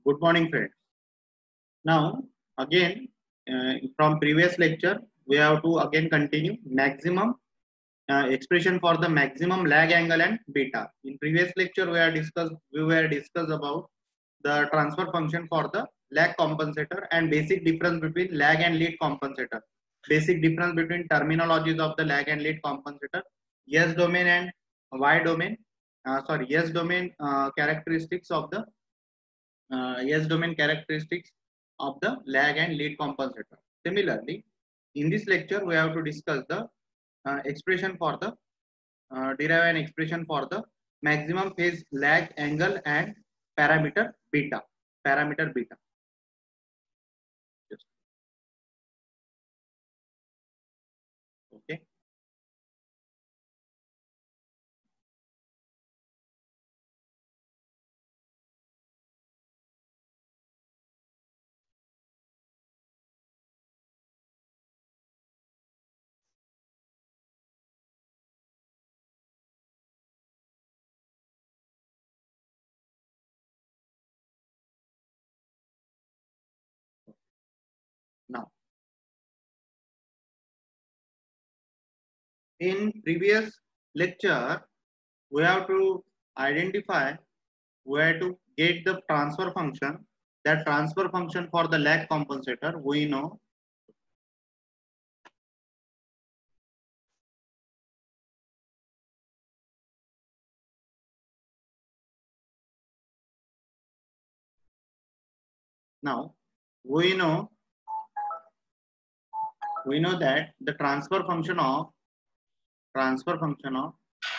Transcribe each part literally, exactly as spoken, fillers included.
Good morning, friends. Now, again, uh, from previous lecture, we have to again continue maximum uh, expression for the maximum lag angle and beta. In previous lecture, we are discussed we were discussed about the transfer function for the lag compensator and basic difference between lag and lead compensator. Basic difference between terminologies of the lag and lead compensator. Yes domain and Y domain. Uh, sorry, yes domain uh, characteristics of the uh, yes domain characteristics of the lag and lead compensator. Similarly, in this lecture, we have to discuss the uh, expression for the uh, derive an expression for the maximum phase lag angle and parameter beta. Parameter beta. Yes. Okay. Now, in previous lecture, we have to identify where to get the transfer function. That transfer function for the lag compensator, we know now. We know we know that the transfer function of transfer function of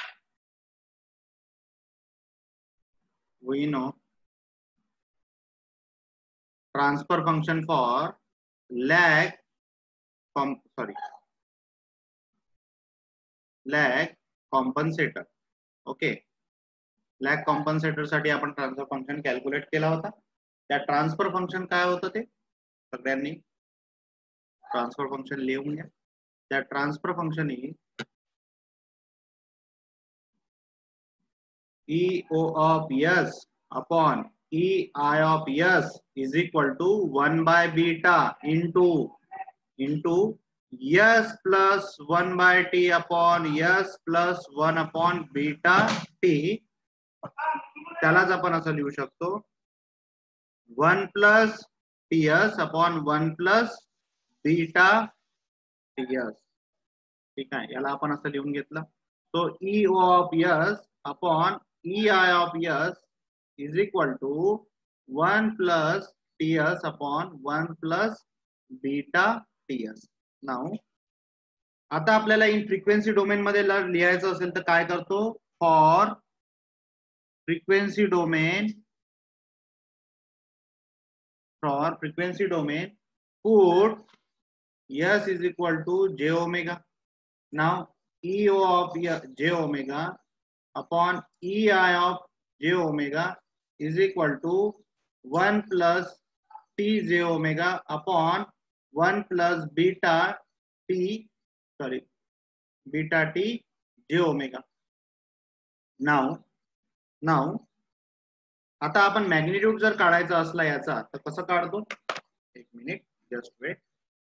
we know transfer function for lag com sorry lag compensator. Okay, lag compensator साठी आपण transfer function calculate केला होता. त्या transfer function काय होतं ते सगळ्यांनी transfer function लिहून घ्या. त्या ट्रान्सफर फंक्शन ही E O of S upon E I of S is equal to one by beta into into S plus one by T upon S plus one upon beta T. त्यालाच आपण असं लिहू शकतो one plus Ts upon one plus beta Ts. ठीक आहे, याला आपण असं लिहून घेतलं. So E O of S upon E I of S is equal to one plus Ts upon one plus beta Ts. Now, आता आपल्याला इन फ्रिक्वेन्सी डोमेन मध्ये लिहायचं असेल तर काय करतो? For frequency domain for frequency domain put S is equal to j omega. Now E O of j omega upon E I of j omega is equal to one plus T j omega upon one plus beta T sorry beta T j omega. Now now आता आपण magnitude जर काढायचा असला याचा तर कसं काढतो? एक मिनिट, जस्ट वेट.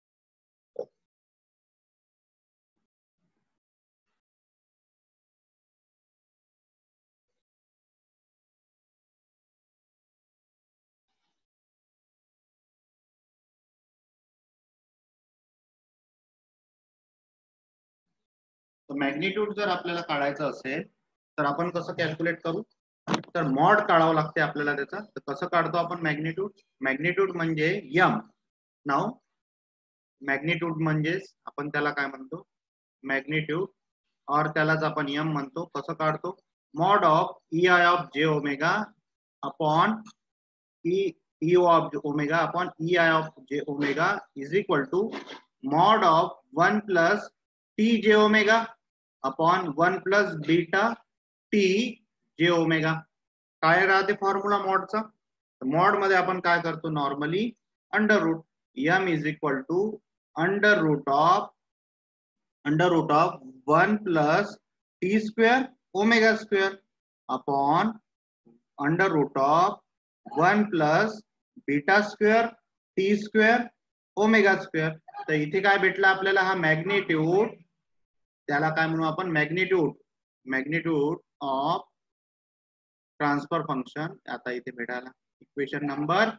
मॅग्निट्यूड जर आपल्याला काढायचं असेल तर आपण कसं कॅल्क्युलेट करू? तर मॉड काढावं लागते आपल्याला त्याचा. तर कसं काढतो आपण मॅग्निट्यूड? मॅग्निट्यूड म्हणजे m. नाव मॅग्निट्यूड म्हणजे आपण त्याला काय म्हणतो? मॅग्निट्यूड और त्यालाच आपण m म्हणतो. कसं काढतो? Mod of E I of j omega upon E E O of omega upon E I of j omega is equal to mod of one plus T j omega upon one plus beta T j omega. काय राहते formula मॉडचा? Mod मध्ये आपण काय करतो? Normally under root m is equal to under root of under root of one plus T square omega square upon under root of one plus beta square T square omega square. तर इथे काय भेटला आपल्याला हा magnitude, त्याला काय म्हणू आपण magnitude magnitude of transfer function आता इथे भेटायला equation number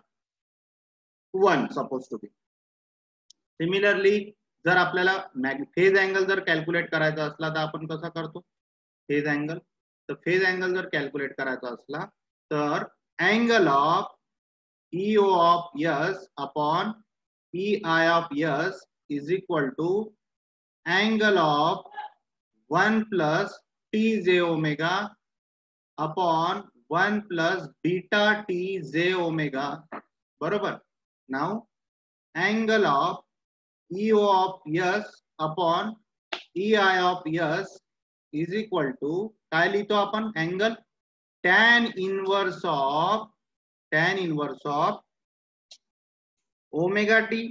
one suppose to be. Similarly जर आपल्याला फेज अँगल जर कॅल्क्युलेट करायचा असला तर आपण कसा करतो फेज अँगल. तर फेज अँगल जर कॅल्क्युलेट करायचा असला तर angle of E O of S upon E I of S is equal to angle of one plus T J omega upon one plus beta T J omega. बरोबर. Now angle of E O of S upon E I of S is equal to काय लिहितो आपण अँगल tan inverse of tan inverse of omega T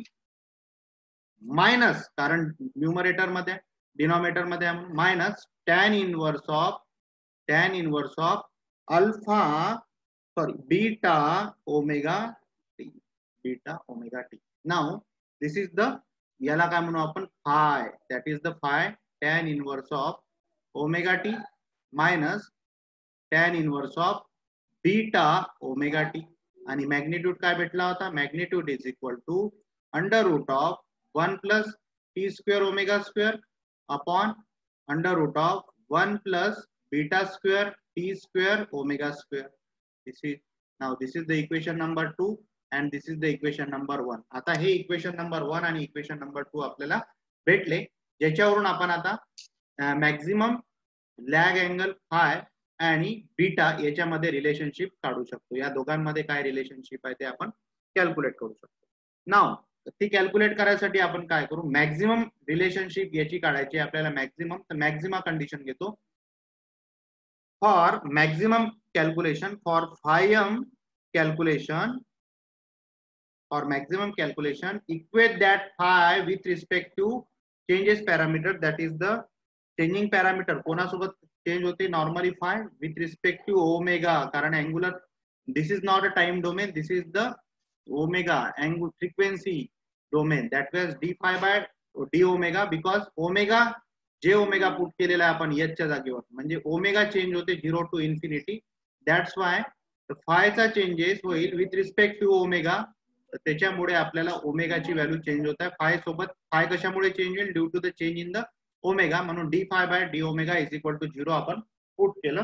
minus, कारण numerator मध्ये denominator मध्ये minus tan inverse of tan inverse of alpha sorry beta omega T beta omega T. Now this is the याला काय म्हणू आपण phi, that is the phi tan inverse of omega T minus tan inverse of beta omega T. आणि magnitude काय भेटला होता magnitude is equal to under root of one plus T square omega square upon under root of one plus beta square T square omega square. This is now this is the equation number two and this is the equation number one. आता हे equation number one आणि equation number two आपल्याला भेटले, ज्याच्यावरून आपण आता maximum lag angle phi आणि beta याच्यामध्ये रिलेशनशिप काढू शकतो. या दोघांमध्ये काय रिलेशनशिप आहे ते आपण कॅल्क्युलेट करू शकतो. नाव ती कॅल्क्युलेट करायसाठी आपण काय करू मॅक्झिमम रिलेशनशिप याची काढायची आपल्याला. मॅक्झिमम तर मॅक्झिमा कंडिशन घेतो for maximum calculation for phi m calculation for maximum calculation equate that phi with respect to changes parameter, that is the changing parameter कोणासोबत चेंज होते normally phi with respect to omega, कारण angular this is not a time domain, this is the omega angle frequency domain, that was d phi by d omega because omega जे omega put केलेला आहे आपण h च्या जागेवर म्हणजे omega change होते zero to infinity. That's why phi चा changes होईल विथ रिस्पेक्ट टू ओमेगा. त्याच्यामुळे आपल्याला ओमेगाची व्हॅल्यू चेंज होत आहे. फाय सोबत फाय कशामुळे चेंज होईल due to the change in the omega, म्हणून D phi by D omega is equal to zero आपण पुट केलं.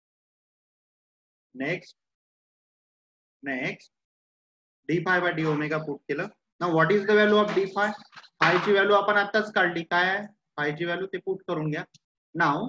Next next D phi by D omega put केलं. Now what is the value of D phi. Phi ची value आपण आताच काढली, काय आहे फाय ची व्हॅल्यू ते पुट करून घ्या. Now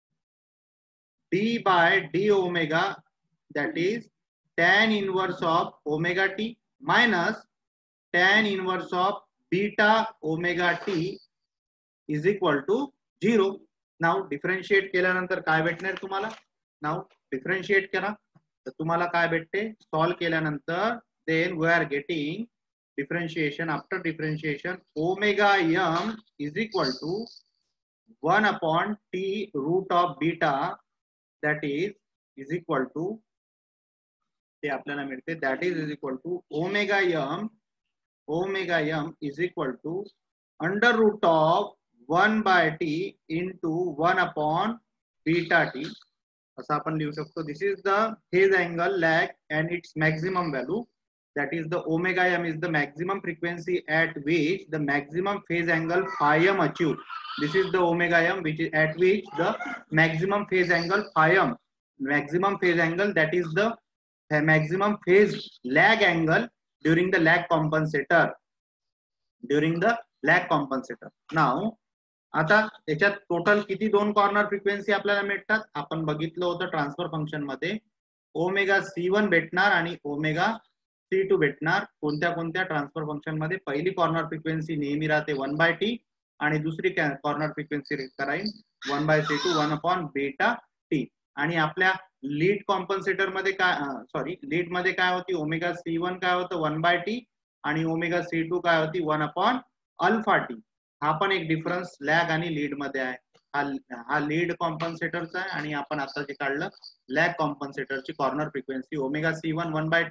D by D omega that is tan inverse of omega T minus tan inverse of beta omega t is equal to zero. Now differentiate केल्यानंतर काय भेटणार तुम्हाला. Now differentiate करा तर तुम्हाला काय भेटते सॉल्व केल्यानंतर then we are getting differentiation. After differentiation omega m is equal to one upon t root of beta, that is is equal to ते आपल्याला मिळते that is is equal to omega M omega M is equal to under root of one by T into one upon beta T असं आपण लिहू शकतो. This is the phase angle lag and its maximum value, that is the omega M is the maximum frequency at which the maximum phase angle phi m achieve. This is the omega M which is at which the maximum phase angle phi m maximum phase angle that is the maximum phase lag angle during the lag compensator during the lag compensator. Now आता याच्यात total किती दोन corner frequency आपल्याला मिळतात आपण बघितलं होतं transfer function मध्ये. ओमेगा सी वन भेटणार आणि ओमेगा सी टू भेटणार. कोणत्या कोणत्या ट्रान्सफर फंक्शन मध्ये पहिली कॉर्नर फ्रिक्वेन्सी नेहमी राहते वन बाय टी आणि दुसरी कॉर्नर फ्रिक्वेन्सी राहील one by C two one upon beta T. आणि आपल्या लीड कॉम्पन्सेटर मध्ये काय सॉरी लीड मध्ये काय होती ओमेगा सी वन काय होतं वन बाय टी आणि ओमेगा सी टू काय होती वन अपॉन अल्फा टी. हा पण एक डिफरन्स लॅग आणि लीड मध्ये आहे. हा हा लीड कॉम्पन्सेटरचा आहे आणि आपण आता जे काढलं लॅग कॉम्पन्सेटरची corner frequency omega C one one by T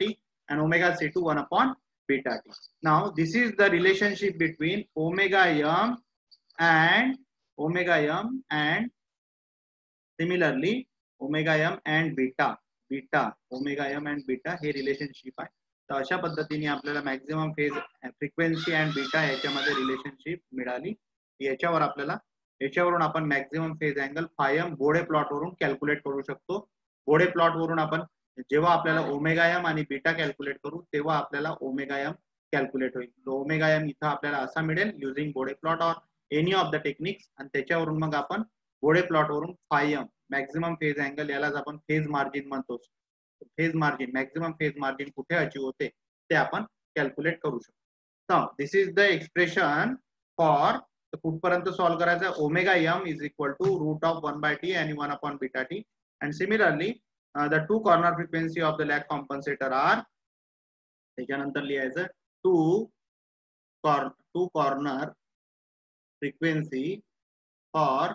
and omega c two one upon beta t. Now this is the relationship between omega m and omega m and similarly omega m and beta beta omega m and beta हे relationship आहे. तर अशा पद्धतीने आपल्याला maximum phase frequency and beta याच्यामध्ये relationship मिळाली. याच्यावर आपल्याला याच्यावरून आपण maximum phase angle phi M Bode plot वरून कॅल्क्युलेट करू शकतो. बोडे प्लॉट वरून आपण जेव्हा आपल्याला ओमेगा एम आणि बीटा कॅल्क्युलेट करू तेव्हा आपल्याला ओमेगा एम कॅल्क्युलेट होईल. ओमेगा एम इथं आपल्याला असा मिळेल using Bode plot or any of the techniques आणि त्याच्यावरून मग आपण बोडे प्लॉट वरून phi M maximum phase angle यालाच आपण फेज मार्जिन म्हणतो. Phase margin maximum phase margin कुठे अचीव होते ते आपण कॅल्क्युलेट करू शकतो. This is the expression for कुठपर्यंत सॉल्व्ह करायचं. Omega M is equal to root of one by T आणि one upon beta T and similarly the two corner frequency of the lag compensator are त्याच्यानंतर लिहायचं two cor two corner frequency for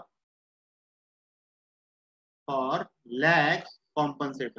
for lag compensator.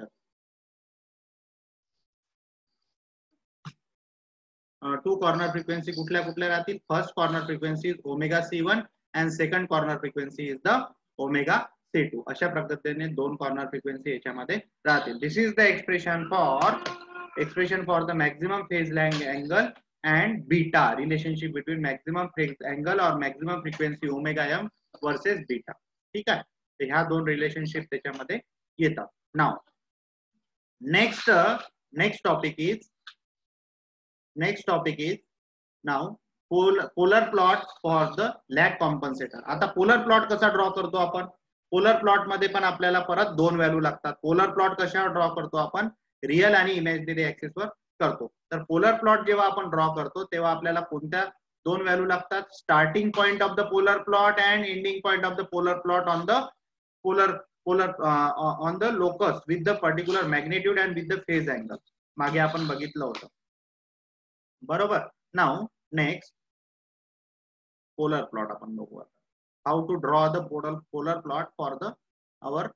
Uh, two corner frequency कुठल्या कुठल्या राहतील. First corner frequency is omega C one and second corner frequency is the omega C two. अशा पद्धतीने दोन corner frequency याच्यामध्ये राहतील. This is the expression for expression for the maximum phase lag angle and beta relationship between maximum phase angle और maximum frequency omega M versus beta. ठीक आहे. ह्या दोन रिलेशनशिप त्याच्यामध्ये येतात. Now next next topic is next topic is now polar plot for the lag compensator. आता polar plot कसा draw करतो आपण. पोलर प्लॉट मध्ये पण आपल्याला परत दोन व्हॅल्यू लागतात. पोलर प्लॉट कशावर ड्रॉ करतो आपण. रिअल आणि इमॅजिनरी ऍक्सिस वर करतो. तर पोलर प्लॉट जेव्हा आपण ड्रॉ करतो तेव्हा आपल्याला कोणत्या दोन व्हॅल्यू लागतात. Starting point of the polar plot and ending point of the polar plot on the polar polar uh, on the locus with the particular magnitude and with the phase angle. मागे आपण बघितलं होतं बरोबर. Now next polar plot आपण बघू आता. How to draw the polar polar plot for the our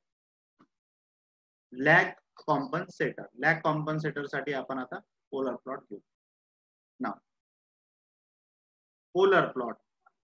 lag compensator. Lag compensator साठी आपण आता पोलर प्लॉट घेऊ. Now polar plot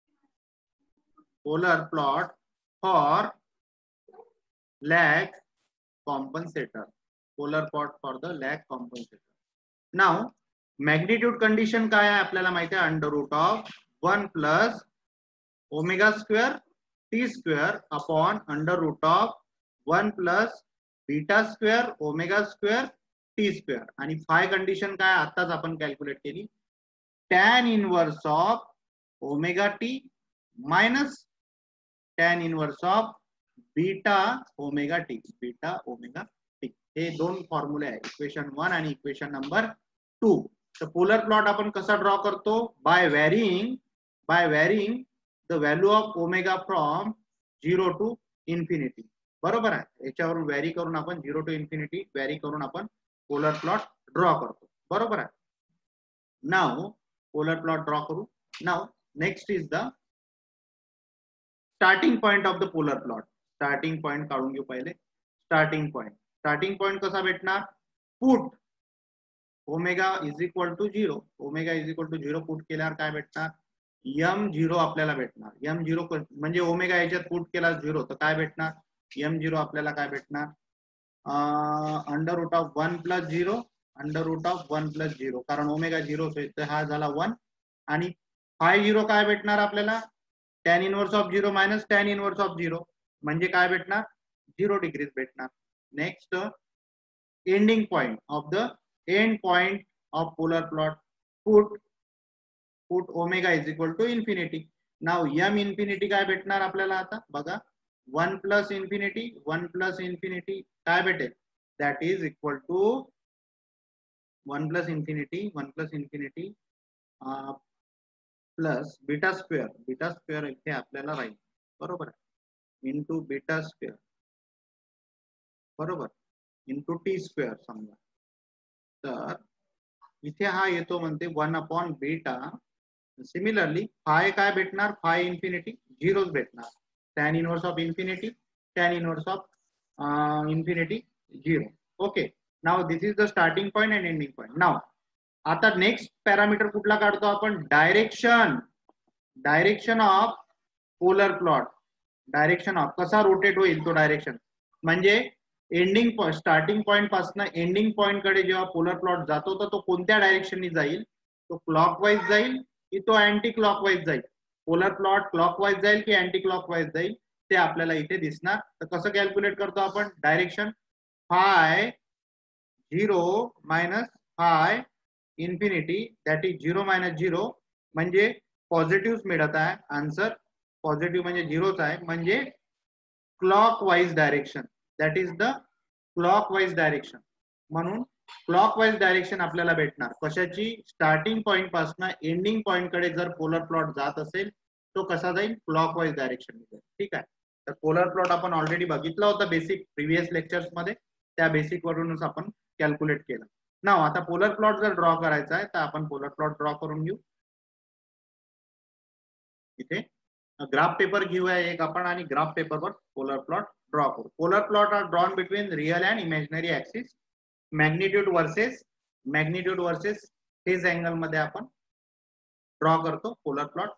polar plot for lag compensator. Polar plot for the lag compensator. Now magnitude condition काय आहे आपल्याला माहिती आहे. Under root of one plus omega square T square upon under root of one plus beta square omega square T square. आणि phi condition काय आताच आपण calculate केली. Tan inverse of omega T minus tan inverse of beta omega T. Beta omega T हे दोन फॉर्म्युले आहे. Equation one आणि इक्वेशन नंबर टू. तर पोलर प्लॉट आपण कसा ड्रॉ करतो. By varying by varying the value of omega from zero to infinity. बरोबर आहे. याच्यावरून व्हॅरी करून आपण झिरो टू इन्फिनिटी व्हॅरी करून आपण पोलर प्लॉट ड्रॉ करतो. बरोबर आहे. नाउ पोलर प्लॉट ड्रॉ करू. Now next is the starting point of the polar plot. Starting point काढून घेऊ पहिले. स्टार्टिंग पॉइंट स्टार्टिंग पॉइंट कसा भेटणार. Put omega is equal to zero. Omega is equal to zero put केल्यावर काय भेटणार. M zero आपल्याला भेटणार. एम झिरो म्हणजे ओमेगा याच्यात पुट केला झिरो तर काय भेटणार. एम झिरो आपल्याला काय भेटणार. Under root of one plus zero under root of one plus zero कारण ओमेगा झिरो हा झाला वन आणि फाय झिरो काय भेटणार आपल्याला. Tan inverse of zero minus tan inverse of zero म्हणजे काय भेटणार. झिरो डिग्रीज भेटणार. Next ending point of the end point of polar plot put put omega is equal to infinity. Now M infinity काय भेटणार आपल्याला आता बघा. One plus infinity one plus infinity काय भेटेल. That is equal to one plus infinity one plus infinity plus beta square beta square इथे आपल्याला राहील. बरोबर आहे. इंटू बीटा स्क्वेअर बरोबर इंटू टी स्क्वेअर समजा. तर इथे हा येतो म्हणते one upon beta. Similarly phi काय भेटणार. फाय इन्फिनिटी झिरोच भेटणार. Tan inverse of infinity tan inverse of infinity zero. Okay. Now this is the starting point and ending point. Now आता नेक्स्ट पॅरामीटर कुठला काढतो आपण? Direction. Direction of polar plot. Direction of कसा rotate होईल तो direction. म्हणजे ending point starting point पासून ending point कडे जेव्हा पोलर प्लॉट जातो तर तो कोणत्या डायरेक्शननी जाईल? तो क्लॉकवाईज जाईल की तो अँटी क्लॉकवाईज जाईल? पोलर प्लॉट क्लॉकवाईज जाईल की अँटी क्लॉकवाईज जाईल ते आपल्याला इथे दिसणार. तर कसं कॅल्क्युलेट करतो आपण? Direction phi zero minus phi infinity that is zero minus zero म्हणजे पॉझिटिव्ह मिळत आहे. आन्सर पॉझिटिव्ह म्हणजे झिरोच आहे. म्हणजे clockwise direction. That is the clockwise direction. म्हणून क्लॉकवाईज डायरेक्शन आपल्याला भेटणार. कशाची? स्टार्टिंग पॉइंट पासून एंडिंग पॉइंट कडे जर पोलर प्लॉट जात असेल तो कसा जाईल? Clockwise direction. ठीक आहे. तर पोलर प्लॉट आपण ऑलरेडी बघितला होता बेसिक प्रिव्हियस लेक्चर्स मध्ये. त्या बेसिक वरूनच आपण कॅल्क्युलेट केलं. नाव आता पोलर प्लॉट जर ड्रॉ करायचा आहे तर आपण पोलर प्लॉट ड्रॉ करून घेऊ. इथे ग्राफ पेपर घेऊया एक आपण आणि ग्राफ पेपरवर पोलर प्लॉट ड्रॉ करू. Polar plot are drawn between real and imaginary axis. Magnitude versus magnitude versus phase angle मध्ये आपण ड्रॉ करतो पोलर प्लॉट.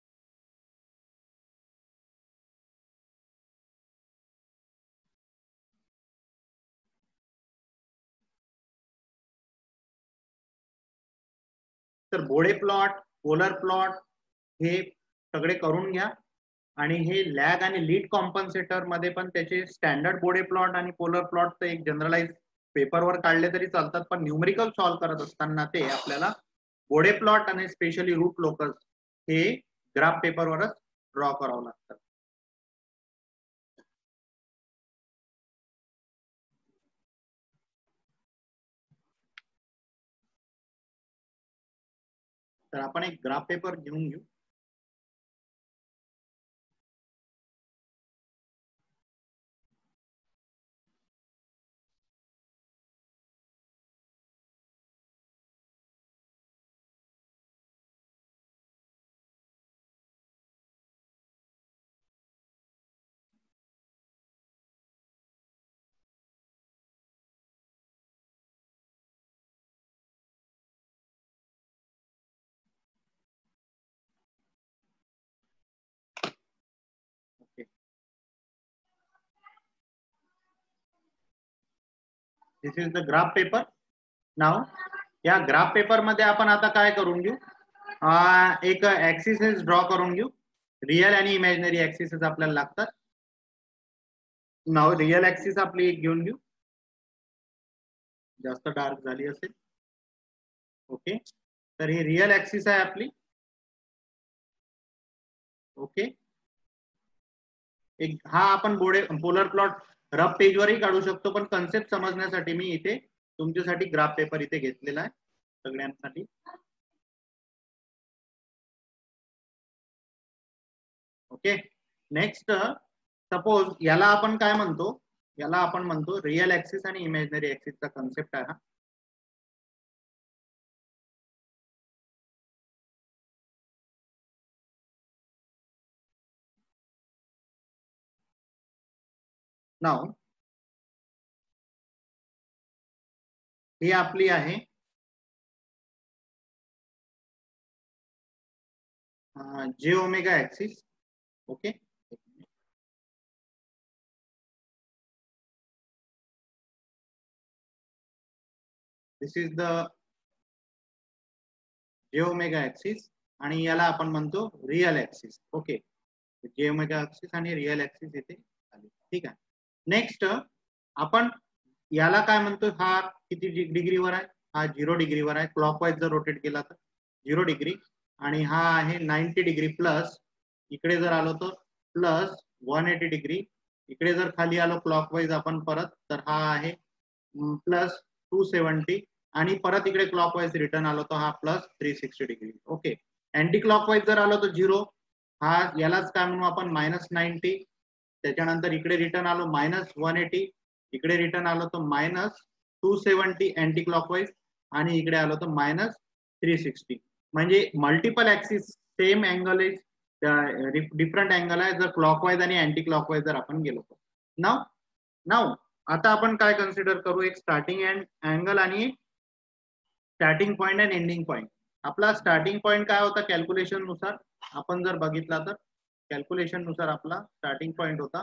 तर बोडे प्लॉट, पोलर प्लॉट हे सगळे करून घ्या. आणि हे लॅग आणि लीड कॉम्पन्सेटर मध्ये पण त्याचे स्टँडर्ड बोडे प्लॉट आणि पोलर प्लॉट तर एक जनरलाइज पेपरवर काढले तरी चालतात. पण न्यूमेरिकल सॉल्व्ह करत असताना ते आपल्याला बोडे प्लॉट आणि स्पेशली रूट लोकस हे ग्राफ पेपरवरच ड्रॉ करावं लागतं. तर आपण एक ग्राफ पेपर घेऊन घेऊ. This is the graph paper. Now या ग्राफ पेपर मध्ये आपण आता काय करून घेऊ? एक ऍक्सिसेस ड्रॉ करून घेऊ. रिअल आणि इमॅजिनरी ऍक्सिसेस आपल्याला लागतात. नाव रिअल ऍक्सिस आपली एक घेऊन घेऊ. जास्त डार्क झाली असेल. ओके. तर ही रिअल ऍक्सिस आहे आपली. ओके. एक हा आपण बोडे पोलर प्लॉट रफ पेजवरही काढू शकतो पण कन्सेप्ट समजण्यासाठी मी इथे तुमच्यासाठी ग्राफ पेपर इथे घेतलेला आहे सगळ्यांसाठी. ओके. नेक्स्ट सपोज याला आपण काय म्हणतो? याला आपण म्हणतो रिअल ऍक्सिस आणि इमॅजिनरी ऍक्सिसचा कन्सेप्ट आहे हा. नाव ही आपली आहे J omega axis. Okay. This is the J omega axis आणि याला आपण म्हणतो real axis. Okay. J omega axis आणि रिअल ऍक्सिस इथे आले. ठीक आहे. नेक्स्ट आपण याला काय म्हणतो? हा किती डिग्रीवर आहे? हा झिरो डिग्रीवर आहे. क्लॉकवाईज जर रोटेट केला तर झिरो डिग्री. आणि हा आहे नाईन्टी डिग्री प्लस. इकडे जर आलो तर प्लस वन एटी डिग्री. इकडे जर खाली आलो क्लॉकवाईज आपण परत तर हा आहे प्लस टू सेवन्टी. आणि परत इकडे क्लॉकवाईज रिटर्न आलो तर हा plus three sixty degree. Okay. Anti clockwise जर आलो तर झिरो. हा यालाच काय म्हणू आपण? Minus ninety. त्याच्यानंतर इकडे रिटर्न आलो मायनस वन एटी. इकडे रिटर्न आलो तर minus two seventy anti clockwise. आणि इकडे आलो तर मायनस थ्री सिक्स्टी. म्हणजे multiple axis same angle is different angle आहे जर क्लॉकवाईज आणि अँटी क्लॉकवाईज जर आपण गेलो तर. नाव नाव आता आपण काय कन्सिडर करू, एक स्टार्टिंग अँगल आणि starting point and ending point. आपला स्टार्टिंग पॉइंट काय होता कॅल्क्युलेशन नुसार, आपण जर बघितला तर कॅल्क्युलेशन नुसार आपला स्टार्टिंग पॉइंट होता,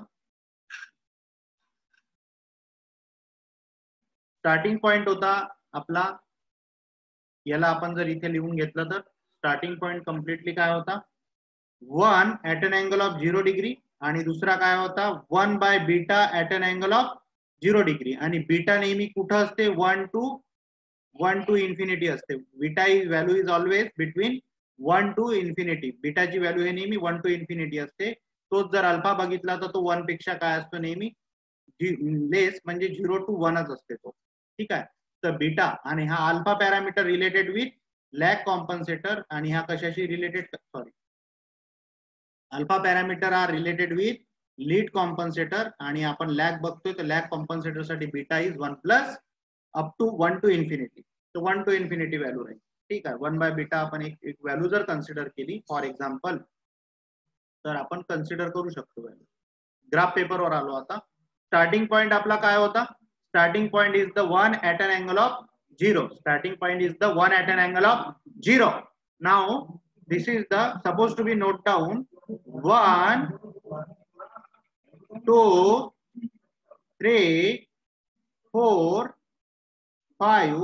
स्टार्टिंग पॉइंट होता आपला, याला आपण जर इथे लिहून घेतलं तर स्टार्टिंग पॉइंट कम्प्लिटली काय होता, one at an angle of zero degree आणि दुसरा काय होता one by beta at an angle of zero degree. आणि बीटा नेहमी कुठं असते, one to one to infinity असते. Beta is value is always between one to infinity. बीटाची व्हॅल्यू हे नेहमी वन टू इन्फिनिटी असते. तोच जर अल्फा बघितला तर तो वन पेक्षा काय असतो नेहमी लेस, म्हणजे झिरो टू वनच असते तो. ठीक आहे. तर बीटा आणि हा alpha parameter related with lag compensator आणि हा कशाशी related, sorry alpha parameter are related with lead compensator आणि आपण लॅग बघतोय तर लॅग कॉम्पन्सेटर साठी beta is one plus up to one to infinity. तर वन टू इन्फिनिटी व्हॅल्यू राहील. ठीक आहे. वन बाय बीटा आपण एक, एक व्हॅल्यू जर कन्सिडर केली फॉर एक्झाम्पल, तर आपण कन्सिडर करू शकतो व्हॅल्यू. ग्राफ पेपरवर आलो आता. स्टार्टिंग पॉइंट आपला काय होता, starting point is the one at an angle of zero. Starting point is the one at an angle of zero. Now this is the supposed to be note down one two three four five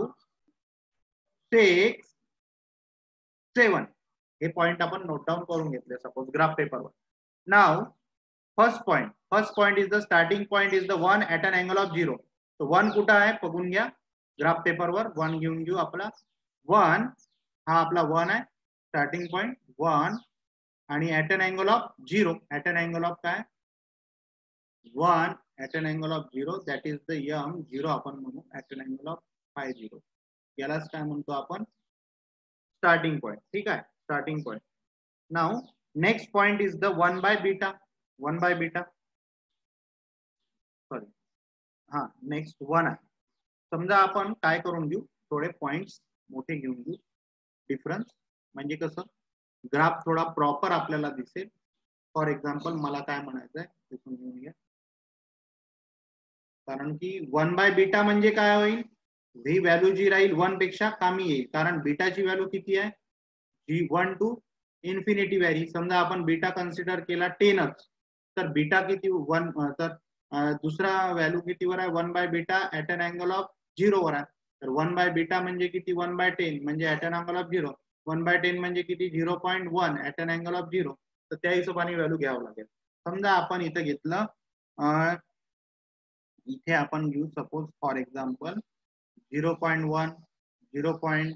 six seven हे point आपण note down करून घेतले suppose graph पेपरवर. Now first point, first point is the starting point is the one at an angle of zero. तो one कुठं आहे बघून घ्या ग्राफ पेपरवर. वन घेऊन घेऊ आपला. वन हा आपला वन आहे स्टार्टिंग पॉइंट वन आणि at an angle of zero. At an angle of काय one at an angle of zero that is the M zero आपण म्हणू at an angle of phi zero. यालाच काय म्हणतो आपण स्टार्टिंग पॉइंट. ठीक आहे. Starting point. Now next point is the one by beta. One by beta sorry हा next one आहे. समजा आपण काय करून घेऊ, थोडे पॉइंट्स मोठे घेऊन घेऊ. डिफरन्स म्हणजे कसं ग्राफ थोडा प्रॉपर आपल्याला दिसेल. फॉर एक्झाम्पल मला काय म्हणायचं आहे तिथून घेऊन घ्या. कारण की वन बाय बीटा म्हणजे काय होईल, ही व्हॅल्यू जी राहील वन पेक्षा कमी येईल. कारण बीटाची व्हॅल्यू किती आहे, जी वन टू इन्फिनिटी व्हॅरी. समजा आपण बीटा कन्सिडर केला टेनच, तर बीटा किती वन, तर दुसरा व्हॅल्यू कितीवर आहे one by beta at an angle of zero वर आहे. तर वन बाय बीटा म्हणजे किती वन बाय टेन म्हणजे at an angle of zero. One by ten म्हणजे किती zero point one at an angle of zero. तर त्या हिशोबाने व्हॅल्यू घ्यावं लागेल. समजा आपण इथं घेतलं, इथे आपण घेऊ suppose for example zero point one, zero point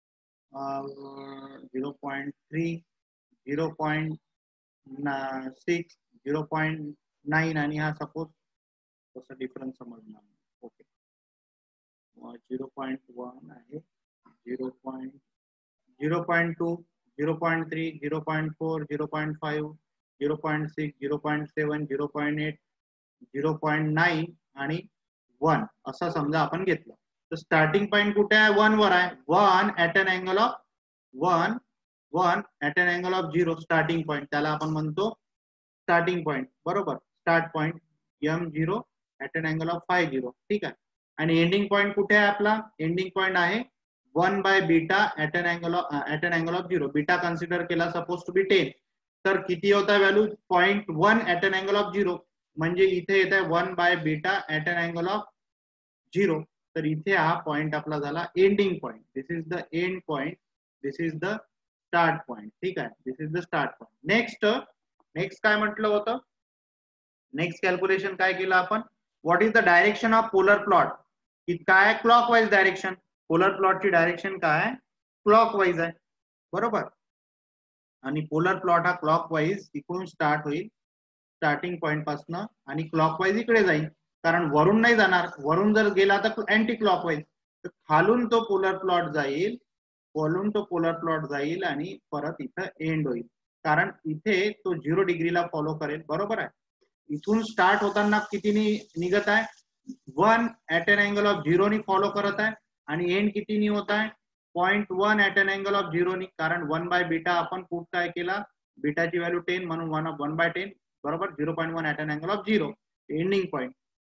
zero point three, zero point six, zero point nine आणि हा सपोज कसं डिफरन्स समजणार. ओके झिरो पॉईंट वन आहे, zero point zero point two, zero point three, zero point four, zero point five, zero point six, zero point seven, zero point eight, zero point nine आणि one असं समजा आपण घेतलं. तर starting point कुठे आहे one वर आहे. One at an angle of one one at an angle of zero starting point, त्याला आपण म्हणतो स्टार्टिंग पॉईंट. बरोबर. Start point M zero at an angle of phi zero. ठीक आहे. आणि एंडिंग पॉईंट कुठे आहे आपला, एंडिंग पॉईंट आहे one by beta at an angle of at an angle of zero. Beta consider केला सपोज टू बी टेन, तर किती होता value point one at an angle of zero. म्हणजे इथे येत आहे one by beta at an angle of zero. तर इथे हा पॉईंट आपला झाला ending point. This is the end point, this is the start point. ठीक आहे. This is the start point. Next next काय म्हटलं होतं, नेक्स्ट कॅल्क्युलेशन काय केलं आपण, what is the direction of polar plot. काय क्लॉकवाईज डायरेक्शन. पोलर प्लॉटची डायरेक्शन काय क्लॉकवाईज आहे. बरोबर. आणि पोलर प्लॉट हा क्लॉकवाईज इकडून स्टार्ट होईल स्टार्टिंग पॉईंट पासून आणि क्लॉकवाईज इकडे जाईल. कारण वरून नाही जाणार, वरून जर गेला तर अँटी क्लॉकवाईज. तर खालून तो पोलर प्लॉट जाईल, खालून तो पोलर प्लॉट जाईल आणि परत इथं एंड होईल. कारण इथे तो झिरो डिग्रीला फॉलो करेल. बरोबर आहे. इथून स्टार्ट होताना किती निघत आहे one at an angle of zero नी फॉलो करत आहे आणि एंड किती नी होत आहे point one at an angle of zero नी. कारण वन बाय बीटा आपण खूप काय केला, बीटाची व्हॅल्यू टेन म्हणून वन वन बाय टेन बरोबर zero point one at an angle of zero ending point.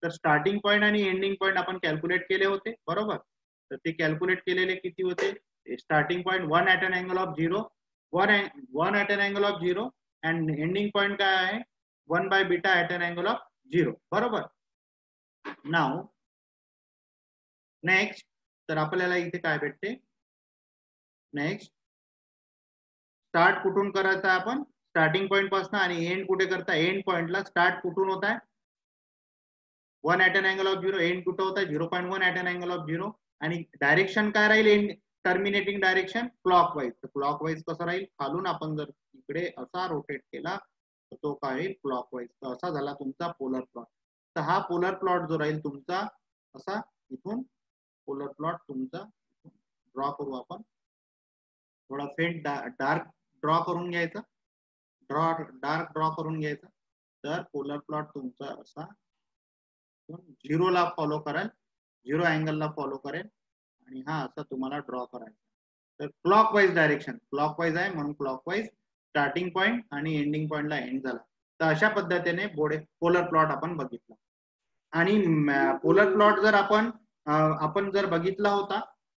तर स्टार्टिंग पॉईंट आणि एंडिंग पॉईंट आपण कॅल्क्युलेट केले होते बरोबर. तर ते कॅल्क्युलेट केलेले किती होते. Starting point one at an angle of zero one one at an angle of zero and ending point काय आहे one by beta at an angle of zero बरोबर. नाव नेक्स्ट तर आपल्याला इथे काय भेटते. नेक्स्ट स्टार्ट कुठून करायचं आहे आपण स्टार्टिंग पॉईंट पासून आणि एंड कुठे करता एंड पॉईंटला स्टार्ट कुठून होत आहे one at an angle of zero end कुठं होत आहे zero point one at an angle of zero आणि डायरेक्शन काय राहील एंड टर्मिनेटिंग डायरेक्शन क्लॉकवाईज. तर क्लॉकवाईज कसं राहील खालून आपण जर इकडे असा रोटेट केला तर तो काय होईल क्लॉकवाईज. तर असा झाला तुमचा पोलर प्लॉट. तर हा पोलर प्लॉट जो राहील तुमचा असा इथून पोलर प्लॉट तुमचा ड्रॉ करू आपण. थोडा फेंट डार्क ड्रॉ करून घ्यायचा ड्रॉ डार्क ड्रॉ करून घ्यायचा. तर पोलर प्लॉट तुमचा असा झिरोला फॉलो करेल झिरो अँगलला फॉलो करेल आणि हा असा तुम्हाला ड्रॉ करायचा. तर क्लॉकवाईज डायरेक्शन क्लॉकवाईज आहे म्हणून क्लॉकवाईज स्टार्टिंग पॉईंट आणि एंडिंग पॉईंटला एंड झाला. तर अशा पद्धतीने बोडे पोलर प्लॉट आपण बघितला. आणि पोलर प्लॉट जर आपण आपण जर बघितला होता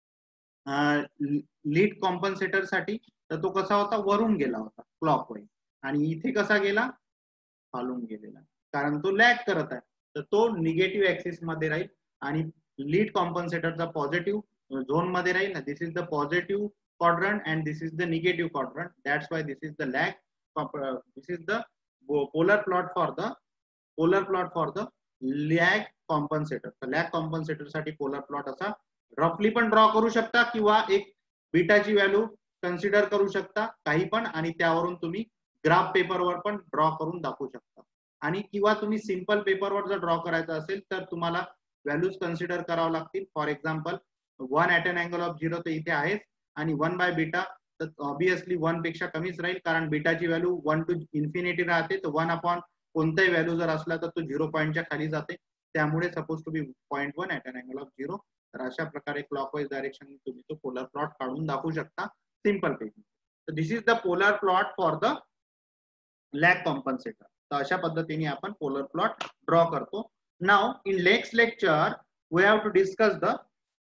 लीड कॉम्पन्सेटर साठी तर तो कसा होता वरून गेला होता क्लॉकवाईज आणि इथे कसा गेला खालून गेलेला कारण तो लॅग करत आहे. तर तो निगेटिव्ह ऍक्सिस मध्ये राहील आणि लीड कॉम्पन्सेटरचा पॉझिटिव्ह झोन मध्ये राहील. This is the positive quadrant and this is the negative quadrant. That's why this is the lag. Uh, this is the polar plot for the polar plot for the lag compensator. तर lag compensator साठी polar plot असा रफली पण draw करू शकता किंवा एक बीटाची value consider करू शकता काही पण आणि त्यावरून तुम्ही ग्राफ पेपरवर पण ड्रॉ करून दाखवू शकता. आणि किंवा तुम्ही सिंपल पेपरवर जर ड्रॉ करायचं असेल तर तुम्हाला व्हॅल्यूज कन्सिडर करावं लागतील. For example one at an angle of zero तर इथे आहेच आणि वन बाय बीटा तर ऑब्विसली वन पेक्षा कमीच राहील कारण बीटाची व्हॅल्यू वन टू इन्फिनिटी राहते. तर वन अपॉन कोणताही व्हॅल्यू जर असला तर तो झिरो पॉईंटच्या खाली जाते. त्यामुळे suppose to be point one at an angle of zero. तर अशा प्रकारे क्लॉकवाईज डायरेक्शन तुम्ही तो पोलर प्लॉट काढून दाखवू शकता सिंपल पेपर. तर this is the polar plot for the lag compensator. तर अशा पद्धतीने आपण पोलर प्लॉट ड्रॉ करतो. Now in next lecture we have to discuss the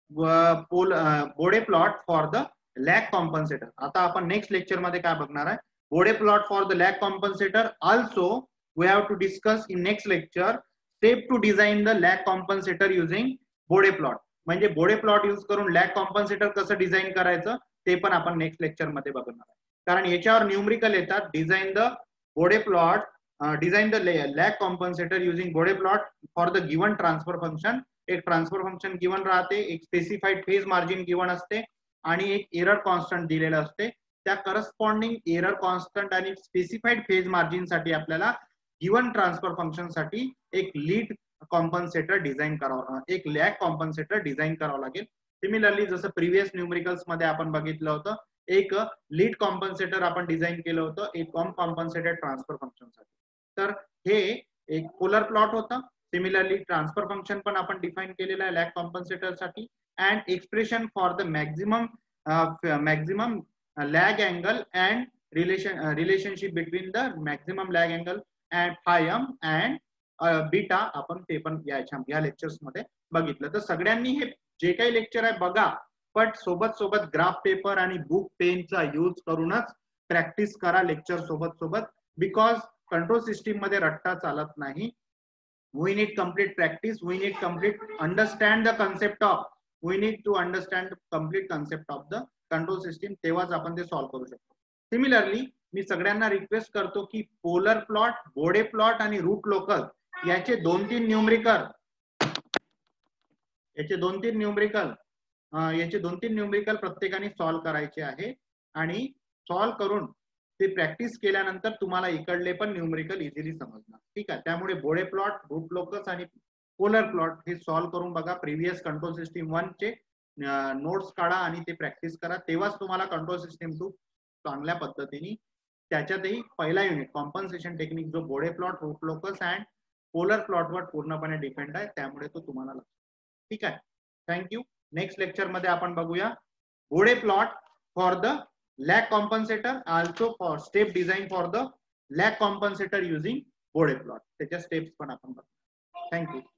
Bode plot for the lag compensator. आता आपण नेक्स्ट लेक्चर मध्ये काय बघणार आहे Bode plot for the lag compensator. Also we have to discuss in next lecture step to design the lag compensator using Bode plot. म्हणजे Bode plot use करून lag compensator कसं design करायचं ते पण आपण नेक्स्ट लेक्चर मध्ये बघणार आहे. कारण याच्यावर न्यूमरिकल येतात. Design the Bode plot design the lag compensator using Bode plot for the given transfer function. एक ट्रान्सफर फंक्शन गिवन राहते, एक स्पेसिफाईड फेज मार्जिन गिवन असते आणि एक एरर कॉन्स्टंट दिलेलं असते. त्या करस्पॉन्डिंग एरर कॉन्स्टंट आणि स्पेसिफाईड फेज मार्जिन साठी आपल्याला गिवन ट्रान्सफर फंक्शन साठी एक लीड कॉम्पन्सेटर डिझाइन करावं एक लॅग कॉम्पन्सेटर डिझाइन करावं लागेल. सिमिलरली जसं प्रिव्हियस न्यूमरिकल्स मध्ये आपण बघितलं होतं एक लीड कॉम्पन्सेटर आपण डिझाइन केलं होतं एक कॉम कॉम्पन्सेटेड ट्रान्सफर फंक्शन साठी. तर हे एक पोलर प्लॉट होता. सिमिलरली ट्रान्सफर फंक्शन पण आपण डिफाइन केलेलं आहे लॅग कॉम्पन्सेटर साठी and expression for the maximum uh, maximum uh, lag angle and relation uh, relationship between the maximum lag angle and phi m and uh, beta आपण ते पण या lectures मध्ये बघितलं. तर सगळ्यांनी हे जे काही लेक्चर आहे बघा पण सोबत सोबत ग्राफ पेपर आणि बुक पेनचा यूज करूनच प्रॅक्टिस करा लेक्चर सोबत सोबत. बिकॉज कंट्रोल सिस्टीम मध्ये रट्टा चालत नाही. we need complete practice, we need complete understand the concept of we need to understand the complete concept of the control system. तेव्हाच आपण ते सॉल्व्ह करू शकतो. सिमिलरली मी सगळ्यांना रिक्वेस्ट करतो की पोलर प्लॉट बोडे प्लॉट आणि रूट लोकल याचे दोन तीन न्यूमरिकल याचे दोन तीन न्यूमरिकल याचे दोन तीन न्यूमरिकल प्रत्येकाने सॉल्व्ह करायचे आहे आणि सॉल्व्ह करून ते प्रॅक्टिस केल्यानंतर तुम्हाला इकडले पण न्यूमरिकल इझिली समजणार. ठीक आहे. त्यामुळे बोडे प्लॉट रूट लोकस आणि पोलर प्लॉट हे सॉल्व्ह करून बघा. प्रिव्हियस कंट्रोल सिस्टीम वन चे नोट्स काढा आणि ते प्रॅक्टिस करा. तेव्हाच तुम्हाला कंट्रोल सिस्टीम टू चांगल्या पद्धतीने त्याच्यातही पहिला युनिट कॉम्पन्सेशन टेक्निक जो Bode plot root locus and polar plot वर पूर्णपणे डिपेंड आहे. त्यामुळे तो तुम्हाला लक्षात. ठीक आहे. थँक्यू. नेक्स्ट लेक्चर मध्ये आपण बघूया Bode plot for the lag compensator, also for step design for the lag compensator using Bode plot. त्याच्या स्टेप्स पण आपण बघू. थँक्यू.